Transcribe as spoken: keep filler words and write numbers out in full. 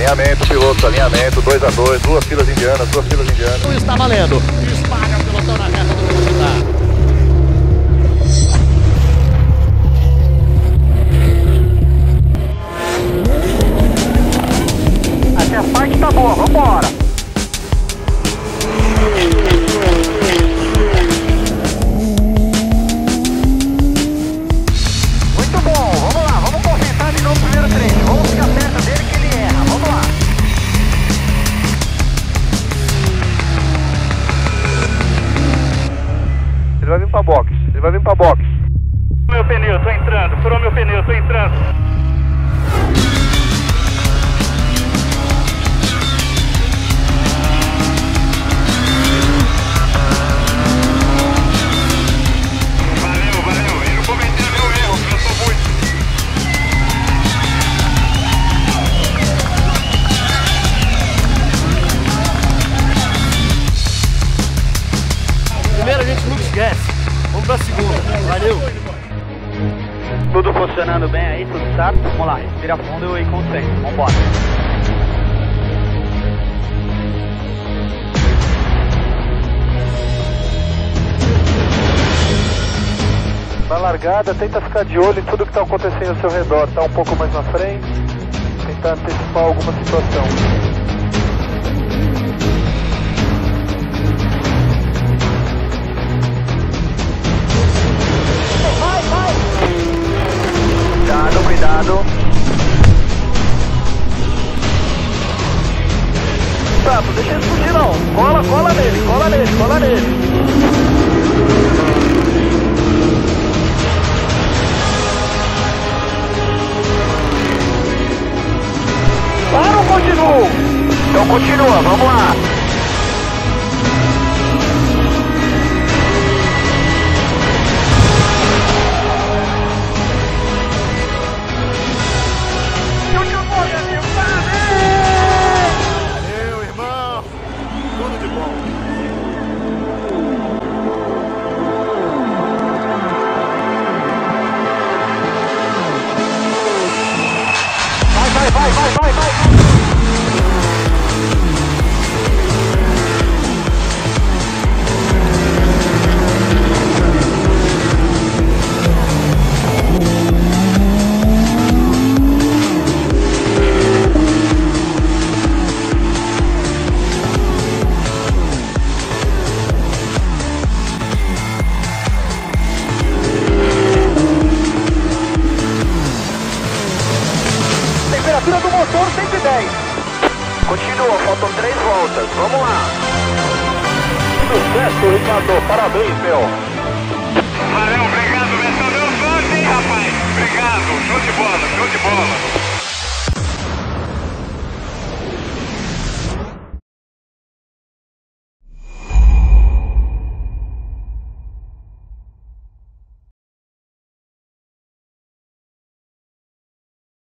Alinhamento, pilotos, alinhamento, dois a dois, duas filas indianas, duas filas indianas. Não está valendo. Espalha o pelotão na reta do velocidade. Até a parte tá boa, vambora. Muito bom, vamos lá, vamos consertar de novo o primeiro trecho. Vamos ficar perto dele que ele erra, vamos lá. Ele vai vir pra box, ele vai vir pra box. Meu pneu, tô entrando, furou meu pneu, tô entrando. Primeiro a gente nunca esquece. Vamos pra segunda. Valeu. Tudo funcionando bem aí, tudo certo? Vamos lá, respira fundo e concentre. Vambora. Na largada, tenta ficar de olho em tudo que está acontecendo ao seu redor. Tá um pouco mais na frente, tentar antecipar alguma situação. Cuidado, cuidado. Tá, não deixa ele fugir não. Cola, cola nele, cola nele, cola nele. Para ou continua? Então continua, vamos lá. Valeu, irmão. Tudo de bom. Vai, vai, vai, vai, vai, vai. Temperatura do motor cento e dez. Continua, faltam três voltas. Vamos lá. Sucesso, Ricardo. Parabéns, meu.